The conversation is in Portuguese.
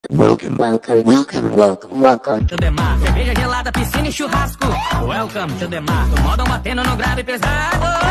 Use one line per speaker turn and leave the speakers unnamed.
Welcome, welcome, welcome, welcome, welcome
to the mar. Cerveja gelada, piscina e churrasco. Welcome to the mar. O modão batendo no grave pesado.